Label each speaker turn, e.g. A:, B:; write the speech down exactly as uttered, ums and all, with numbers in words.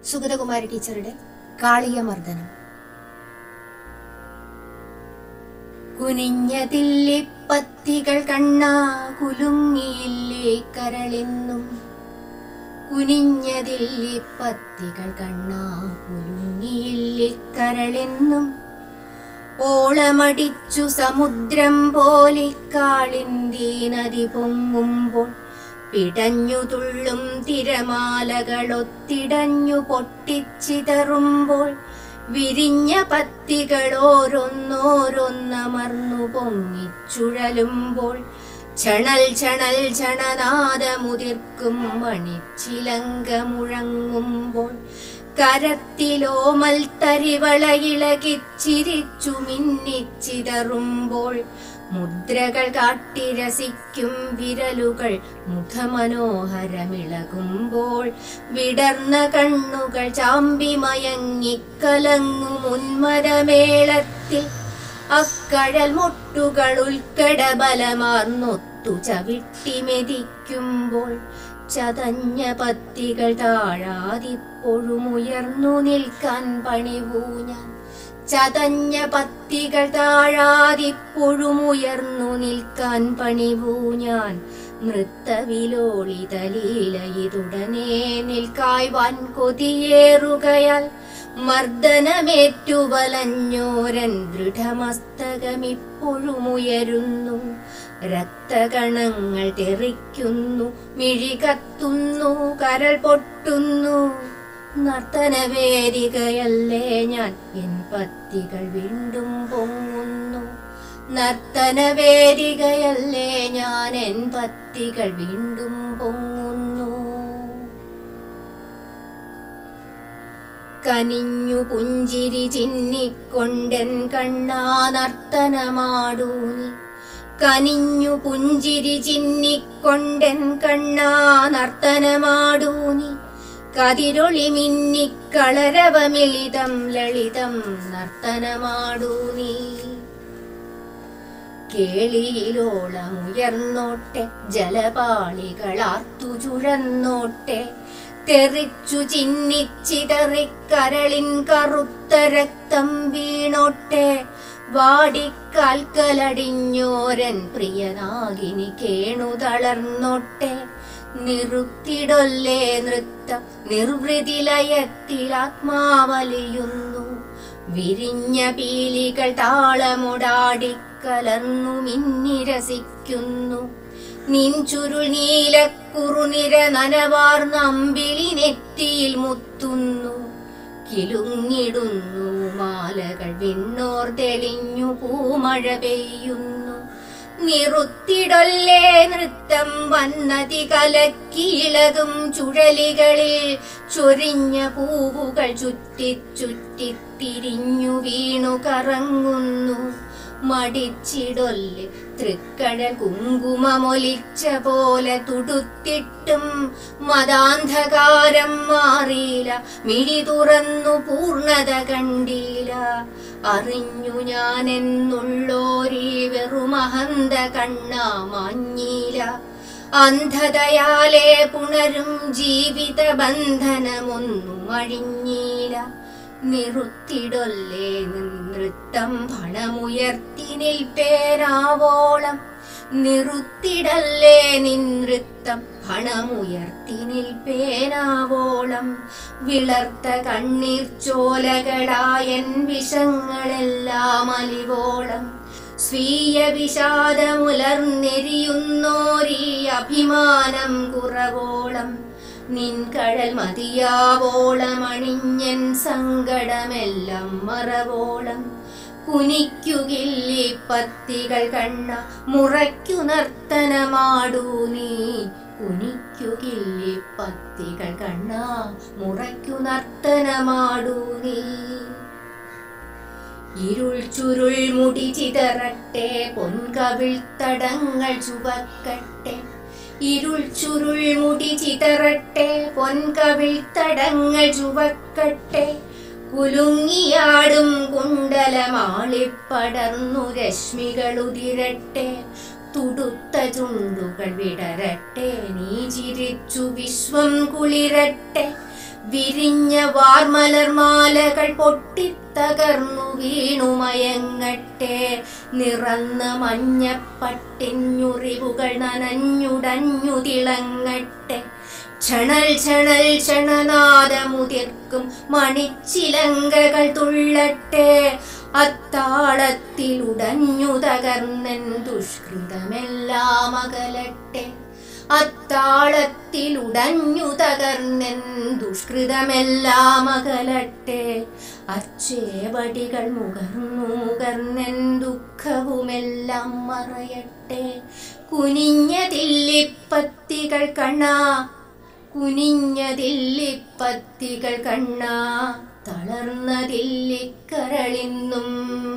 A: സുഗതകുമാരി ടീച്ചറുടെ കാളിയമർദ്ദനം. കുനിഞ്ഞതില്ലിപ്പത്തികൾ കണ്ണാ കുലുങ്ങിയില്ലേ കരളെന്നും, കുനിഞ്ഞതില്ലിപ്പത്തികൾ കണ്ണാ കുലുങ്ങിയില്ലേ കരളെന്നും, ഓളമടിച്ചു സമുദ്രം പോലെ കാളിന്തി നദി പൊങ്ങുമ്പോൾ, പിടഞ്ഞു തുള്ളും തിരമാലകളൊത്തിടഞ്ഞു പൊട്ടിച്ചിതറുമ്പോൾ, വിരിഞ്ഞ പത്തികൾ ഓരോന്നോരോന്നമർന്നു പൊങ്ങിച്ചുഴലുമ്പോൾ, ചണൽ ചണൽ ചണനാദമുതിർക്കും മണിച്ചിലങ്ക മുഴങ്ങുമ്പോൾ, കരത്തിലോമൽ തരിവളയിളകിച്ചിരിച്ചു മിന്നിച്ചിതറുമ്പോൾ, മുദ്രകൾ കാട്ടിരസിക്കും വിരലുകൾ മുഖമനോഹരമിളകുമ്പോൾ, വിടർന്ന കണ്ണുകൾ ചാമ്പി മയങ്ങിക്കലങ്ങും ഉന്മരമേളത്തിൽ, അക്കഴൽ മുട്ടുകൾ ഉൾക്കട ബലമാർന്നൊത്തു ചവിട്ടിമെതിക്കുമ്പോൾ, ചതഞ്ഞ പത്തികൾ താഴാതിപ്പോഴുമുയർന്നു നിൽക്കാൻ പണിവൂ ഞാൻ, ചതഞ്ഞ പത്തികൾ താഴാതിപ്പോഴുമുയർന്നു നിൽക്കാൻ പണിവൂ ഞാൻ, നൃത്തവിലോളിതലീലയിതുടനെ നിൽക്കായ് വാൻ കൊതിയേറുകയാൽ, മർദ്ദനമേറ്റു വലഞ്ഞോരൻ ദൃഢമസ്തകമിപ്പോഴുമുയരുന്നു, രക്തകണങ്ങൾ തെറിക്കുന്നു, മിഴി കത്തുന്നു, കരൾ പൊട്ടുന്നു, നർത്തനവേദികയല്ലേ ഞാൻ, എൻ പത്തികൾ വീണ്ടും പൊങ്ങുന്നു, നർത്തനവേദികയല്ലേ ഞാൻ, എൻ പത്തികൾ വീണ്ടും പൊങ്ങുന്നു. കനിഞ്ഞു പുഞ്ചിരി ചിന്നിക്കൊണ്ടൻ കണ്ണാ നർത്തനമാടൂ നീ, കനിഞ്ഞു പുഞ്ചിരി ചിന്നിക്കൊണ്ടൻ കണ്ണാ നർത്തനമാടൂ നീ, കതിരൊളി മിന്നിക്കളരവമിളിതം ലളിതം നർത്തനമാടൂ നീ. കേളിയിലോളമുയർന്നോട്ടെ ജലപാളികളാർത്തു ചുഴന്നോട്ടെ, തെറിച്ചു ചിന്നിച്ചിതറിക്കരളിൻ കറുത്ത രക്തം വീണോട്ടെ, വാടിക്കാൽക്കലടിഞ്ഞോരൻ പ്രിയനാഗിനി കേണു തളർന്നോട്ടെ, നിറുത്തിടൊല്ലേ നൃത്തം നിർവൃതിലയത്തിലാത്മാവലിയുന്നു, വിരിഞ്ഞ പീലികൾ താളമൊടാടിക്കലർന്നു മിന്നിരസിക്കുന്നു, നിൻ ചുരുൾ നീലക്കുറുനിര നനവാർന്ന അമ്പിളി നെറ്റിയിൽ മുത്തുന്നു, കിലുങ്ങിടുന്നു മാലകൾ വിണ്ണോർ തെളിഞ്ഞു പൂമഴ പെയ്യുന്നു, നിറുത്തിടൊല്ലേ നൃത്തം വന്നതി കലക്കിയിളകും ചുഴലികളിൽ, ചൊരിഞ്ഞ പൂവുകൾ ചുറ്റി ചുറ്റി തിരിഞ്ഞു വീണു കറങ്ങുന്നു, മടിച്ചിടൊല്ലെ തൃക്കഴൽ കുങ്കുമമൊലിച്ച പോലെ തുടുത്തിട്ടും മതാന്ധകാരം മാറിയില്ല, മിഴി തുറന്നു പൂർണ്ണത കണ്ടില്ല, അറിഞ്ഞു ഞാനെന്നുള്ളോരീ വെറുമഹന്ത കണ്ണാ മാഞ്ഞില്ല, അന്ധതയാലേ പുണരും ജീവിത ബന്ധനമൊന്നും അഴിഞ്ഞില്ല, നിറുത്തിടൊല്ലേ നൃത്തം പണമുയർത്തി നിൽപ്പേനാവോളം, നിറുത്തിടല്ലേ നിൻ നൃത്തം പണമുയർത്തി നിൽപ്പേനാവോളം, വിളർത്ത കണ്ണീർ ചോലകളായൻ വിഷങ്ങളെല്ലാം അലിവോളം, സ്വീയ വിഷാദമുലർന്നെരിയുന്നോരീ അഭിമാനം കുറവോളം, നിൻ കഴൽ മതിയാവോളമണിഞ്ഞൻ സങ്കടമെല്ലാം മറവോളം, കുനിക്കുകില്ലി പത്തികൾ കണ്ണ മുറയ്ക്കു നർത്തനമാടൂ നീ, കുനിക്കുകില്ലി പത്തികൾ കണ്ണ മുറയ്ക്കു നർത്തനമാടൂ നീ. ഇരുൾ ചുരുൾ മുടി ചിതറട്ടെ പൊൻകവിൾ തടങ്ങൾ ചുവക്കട്ടെ, ഇരുൾ ചുരുൾ മുടി ചിതറട്ടെ പൊൻകവിൾ തടങ്ങൾ ചുവക്കട്ടെ, കുലുങ്ങിയാടും കുണ്ടലമാളിപ്പടർന്നു രശ്മികളുതിരട്ടെ, തുടുത്ത ചുണ്ടുകൾ വിടരട്ടെ, നീ ചിരിച്ചു വിശ്വം കുളിരട്ടെ, വിരിഞ്ഞ വാർമലർമാലകൾ പൊട്ടിത്തകർന്നു വീണുമയങ്ങട്ടെ. നിറന്ന മഞ്ഞപ്പട്ടിഞ്ഞുറിവുകൾ നനഞ്ഞുടഞ്ഞു തിളങ്ങട്ടെ. ക്ഷണൽ ക്ഷണൽ ക്ഷണനാദമുതിർക്കും മണിച്ചിലങ്കകൾ തുള്ളട്ടെ. അത്താളത്തിലുടഞ്ഞു തകർന്നെൻ ദുഷ്കൃതമെല്ലാം അകലട്ടെ. അത്താളത്തിലുടഞ്ഞു തകർന്നെൻ ദുഷ്കൃതമെല്ലാം അകലട്ടെ. അച്ചേവടികൾ മുകർന്നു മുകർന്നെൻ ദുഃഖവുമെല്ലാം മറയട്ടെ. കുനിഞ്ഞതില്ലിപ്പത്തികൾ കണ്ണാ, കുനിഞ്ഞതില്ലിപ്പത്തികൾ കണ്ണാ, തളർന്നതില്ലിക്കരളിന്നും